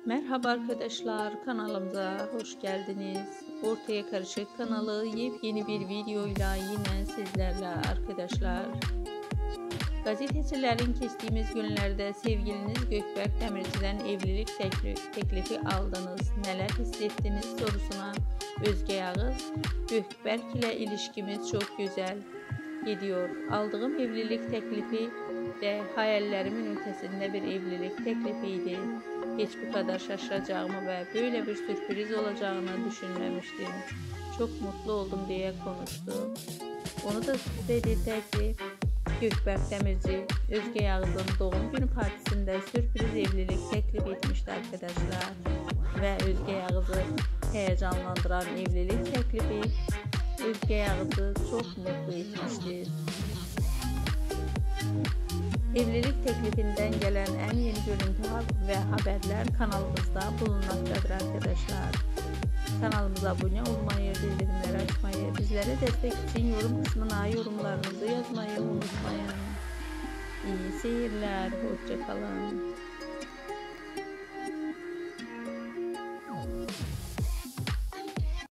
Merhaba arkadaşlar, kanalımıza hoş geldiniz. Ortaya Karışık kanalı yepyeni bir videoyla yine sizlerle arkadaşlar. Gazetecilerin kestiğimiz günlerde sevgiliniz Gökberk Demirci'den evlilik teklifi aldınız. Neler hissettiniz sorusuna Özge Yağız, Gökberk ile ilişkimiz çok güzel gidiyor. Aldığım evlilik teklifi de hayallerimin ötesinde bir evlilik teklifiydi. Hiç bu kadar şaşıracağımı ve böyle bir sürpriz olacağını düşünmemiştim. Çok mutlu oldum diye konuştu. Onu da belirtti ki Gökberk Demirci, Özge Yağız'ın doğum günü partisinde sürpriz evlilik teklif etmişti arkadaşlar. Ve Özge Yağız'ı heyecanlandıran evlilik teklifi Özge Yağız'ı çok mutlu etmiştir. Evlilik teklifinden gelen en yeni görüntü ve haberler kanalımızda bulunmaktadır arkadaşlar. Kanalımıza abone olmayı, bildirimleri açmayı, bizlere destek için yorum kısmına yorumlarınızı yazmayı unutmayın. İyi seyirler, hoşça kalın.